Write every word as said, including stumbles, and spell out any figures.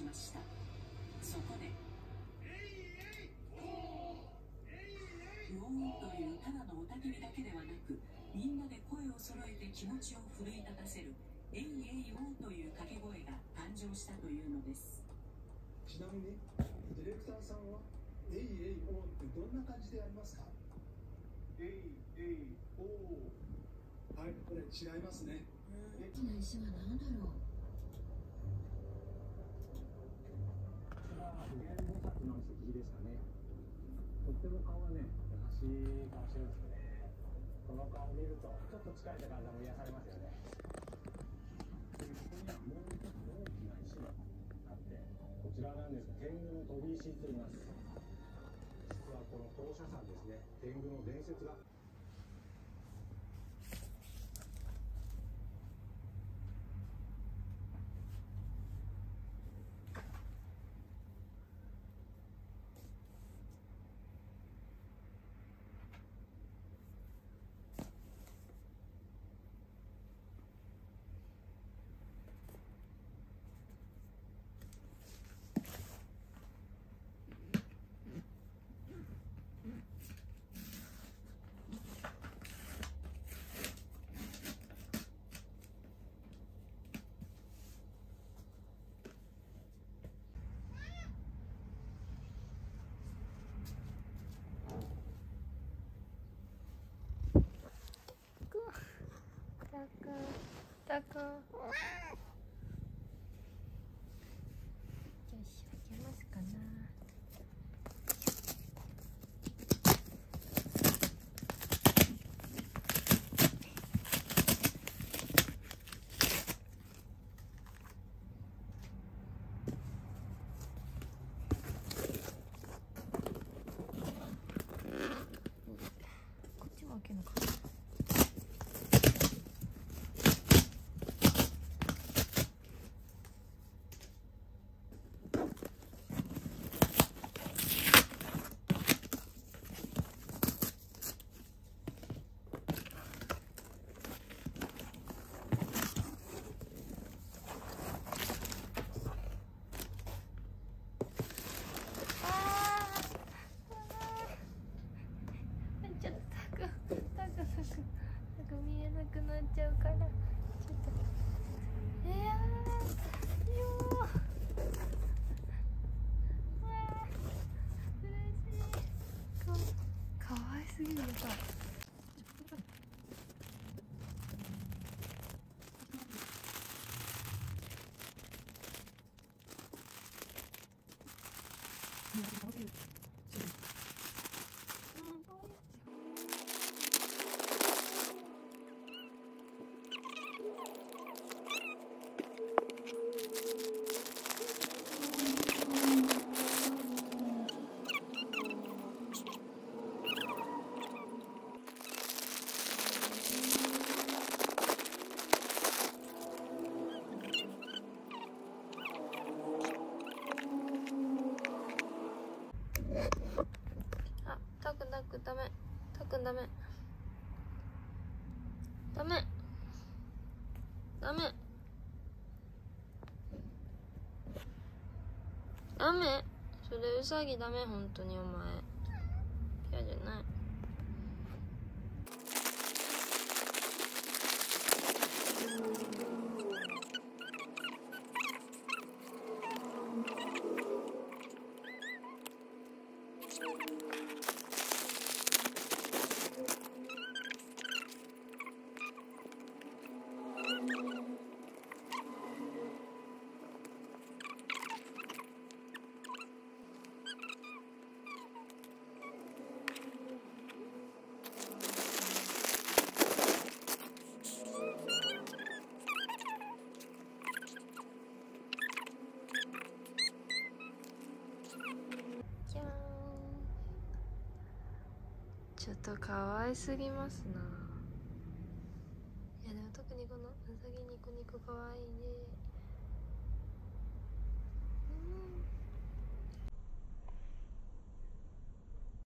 しました。そこでうおーというただの雄たけびだけではなく、みんなで声を揃えて気持ちを奮い立たせるえいえいおーという掛け声が誕生したというのです。 ちなみにディレクターさんはえいえいおーってどんな感じでやりますか？えいえいおー。はい、これ違いますね。 大きな石は何だろう。 普賢菩薩の石碑ですかね。とっても顔がね、優しい顔してるんですよね。この顔を見ると、ちょっと疲れた体も癒されますよね。でここにはもう一つ大きな石があって、こちらなんですが、天狗の飛び石と言います。実はこの当社さんですね、天狗の伝説が。 タカタカよいしょ、いけますかな。こっちも開けるのか。ちょっとタクタクタクタク見えなくなっちゃうから、ちょっといやーよー、わー嬉しい。かかわいすぎるさ。あ、タクタクダメ、タクダメダメダメダメ、それウサギダメ、本当にお前嫌じゃない。ちょっと可愛すぎますな。いやでも特にこのうさぎニコニコ可愛いね。